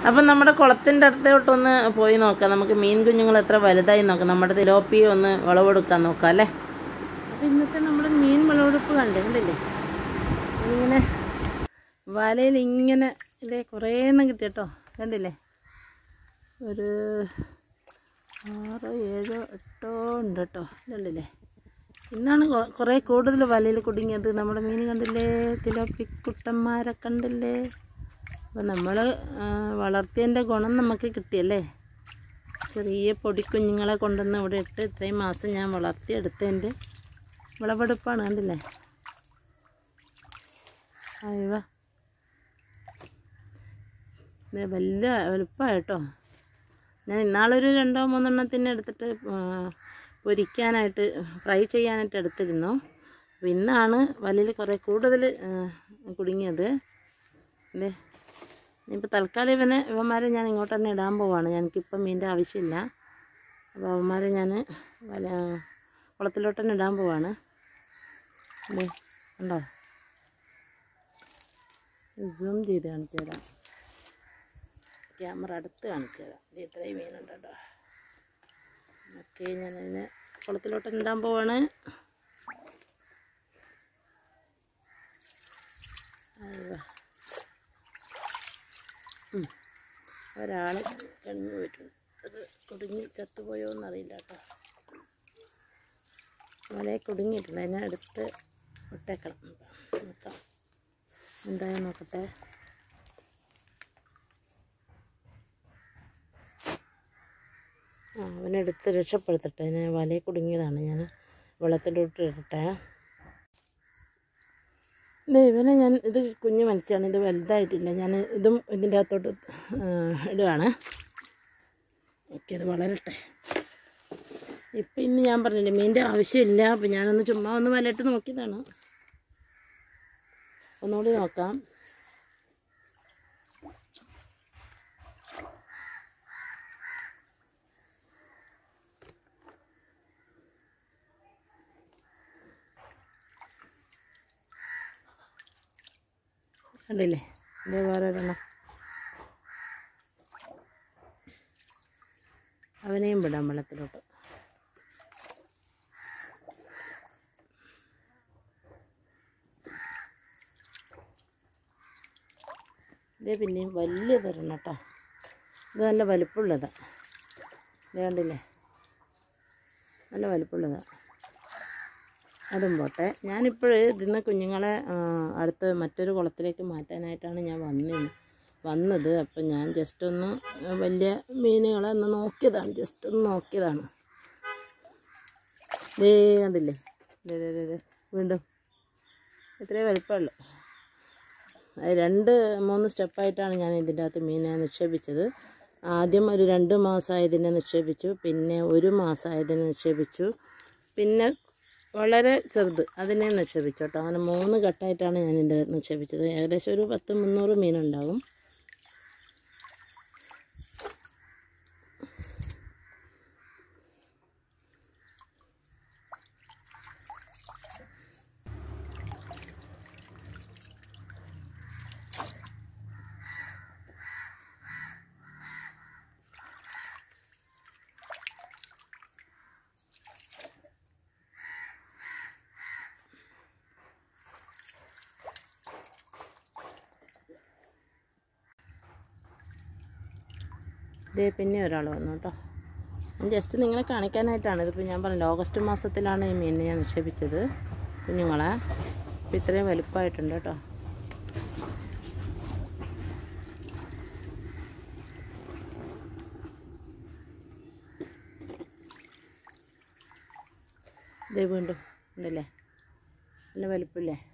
അപ്പം നമ്മുടെ കുളത്തിൻ്റെ അടുത്തോട്ടൊന്ന് പോയി നോക്കാം. നമുക്ക് മീൻ കുഞ്ഞുങ്ങൾ എത്ര വലുതായി നോക്കാം. നമ്മുടെ തിലോപ്പിയെ ഒന്ന് വിളവെടുക്കാൻ നോക്കാം അല്ലേ. അപ്പം ഇന്നത്തെ നമ്മൾ മീൻ വിളവെടുപ്പ് കണ്ടില്ലേ. ഇതിങ്ങനെ വലയിൽ ഇങ്ങനെ ഇതേ കുറേ എണ്ണം കിട്ടി കേട്ടോ. കണ്ടില്ലേ, ഒരു 6, 7, 8 ഉണ്ട് കേട്ടോ. കണ്ടില്ലേ, ഇന്നാണ് കുറേ കൂടുതൽ വലയിൽ കുടുങ്ങിയത്. നമ്മുടെ മീൻ കണ്ടില്ലേ, തിലോപ്പി കുട്ടന്മാരെ കണ്ടില്ലേ. അപ്പം നമ്മൾ വളർത്തിയതിൻ്റെ ഗുണം നമുക്ക് കിട്ടിയല്ലേ. ചെറിയ പൊടിക്കുഞ്ഞുങ്ങളെ കൊണ്ടുവന്ന് ഇവിടെ ഇട്ട് ഇത്രയും മാസം ഞാൻ വളർത്തിയെടുത്തതിൻ്റെ വിളവെടുപ്പാണ്. കണ്ടില്ലേ, അയ്യോ ഇത് വലിയ വലുപ്പമായിട്ടോ. ഞാൻ ഇന്നാളൊരു 2-3 എണ്ണത്തിന് എടുത്തിട്ട് പൊരിക്കാനായിട്ട് ഫ്രൈ ചെയ്യാനായിട്ട് എടുത്തിരുന്നു. അപ്പോൾ ഇന്നാണ് വലയിൽ കുറേ കൂടുതൽ കുടുങ്ങിയത്. അല്ലേ, ഇനിയിപ്പോൾ തൽക്കാലം ഇവന്മാരെ ഞാൻ ഇങ്ങോട്ട് തന്നെ ഇടാൻ പോവാണ്. എനിക്കിപ്പം മീനിൻ്റെ ആവശ്യമില്ല. അപ്പോൾ അവന്മാരെ ഞാൻ കുളത്തിലോട്ട് തന്നെ ഇടാൻ പോവാണ്. അല്ലേ, ഉണ്ടോ, സൂം ചെയ്ത് കാണിച്ചു തരാം, ക്യാമറ അടുത്ത് കാണിച്ചു തരാം. ഇത് ഇത്രയും മീനുണ്ട് കേട്ടോ. ഓക്കെ, ഞാനതിനെ കുളത്തിലോട്ട് ഇടാൻ പോവാണ്. അയ്യോ, ഒരാൾ കഴിഞ്ഞു പോയിട്ടുണ്ട്. അത് കുടുങ്ങി ചത്തുപോയോ എന്നറിയില്ല കേട്ടോ. വലയെ കുടുങ്ങിയിട്ടുണ്ട്. അതിനെ എടുത്ത് വിട്ടേക്കണം. നോക്കാം എന്തായാലും നോക്കട്ടെ. അവനെടുത്ത് രക്ഷപ്പെടുത്തട്ടെ. അതിനെ വലയിൽ കുടുങ്ങിയതാണ്. ഞാൻ വെള്ളത്തിലോട്ട് ഇടട്ടെ. ഇവനെ ഞാൻ, ഇത് കുഞ്ഞ് മത്സ്യമാണ്, ഇത് വലുതായിട്ടില്ല. ഞാൻ ഇതും ഇതിൻ്റെ അകത്തോട്ട് ഇടുകയാണ്. ഓക്കെ, ഇത് വളരട്ടെ. ഇപ്പം ഇന്ന് ഞാൻ പറഞ്ഞില്ലേ മീനിൻ്റെ ആവശ്യമില്ല. അപ്പം ഞാനൊന്ന് ചുമ്മാ ഒന്ന് വലയിട്ട് നോക്കിയതാണ്. ഒന്നുകൂടി നോക്കാം. കണ്ടില്ലേ, ഇതേ വേറെ ഒരെണ്ണം. അവനെയും വിടാം വെള്ളത്തിലോട്ട്. ഇതേ പിന്നെയും വലിയ തരണം കേട്ടോ. ഇത് നല്ല വലുപ്പമുള്ളതാണ്. ഇത് കണ്ടില്ലേ, നല്ല വലുപ്പമുള്ളതാണ്. അതും പോട്ടെ. ഞാനിപ്പോൾ ഇതിന്ന് കുഞ്ഞുങ്ങളെ അടുത്ത് മറ്റൊരു കുളത്തിലേക്ക് മാറ്റാനായിട്ടാണ് ഞാൻ വന്നത്. അപ്പം ഞാൻ ജസ്റ്റ് ഒന്ന് വലിയ മീനുകളെ ഒന്ന് നോക്കിയതാണ്. ജസ്റ്റ് ഒന്ന് നോക്കിയതാണ്. ദേ കണ്ടില്ലേ, ഇതേ വീണ്ടും ഇത്രയും വലുപ്പമുള്ളൂ. 2-3 സ്റ്റെപ്പായിട്ടാണ് ഞാൻ ഇതിൻ്റെ അകത്ത് മീനെ നിക്ഷേപിച്ചത്. ആദ്യം ഒരു 2 മാസമായതിനെ നിക്ഷേപിച്ചു, പിന്നെ 1 മാസമായതിനെ നിക്ഷേപിച്ചു, പിന്നെ വളരെ ചെറുത് അതിനെ നിക്ഷേപിച്ചു കേട്ടോ. അങ്ങനെ 3 ഘട്ടമായിട്ടാണ് ഞാൻ ഇത് നിക്ഷേപിച്ചത്. ഏകദേശം ഒരു 10-300 മീനുണ്ടാകും. ഇതേ പിന്നെ ഒരാൾ വന്നു കേട്ടോ. ഞാൻ ജസ്റ്റ് നിങ്ങളെ കാണിക്കാനായിട്ടാണ്. ഇതിപ്പോൾ ഞാൻ പറഞ്ഞില്ല, ഓഗസ്റ്റ് മാസത്തിലാണ് ഈ മീനിനെ ഞാൻ നിക്ഷേപിച്ചത് കുഞ്ഞുങ്ങളെ. അപ്പോൾ ഇത്രയും വലുപ്പമായിട്ടുണ്ട് കേട്ടോ. ഇതേ വീണ്ടും ഉണ്ടല്ലേ, നല്ല വലുപ്പമില്ലേ.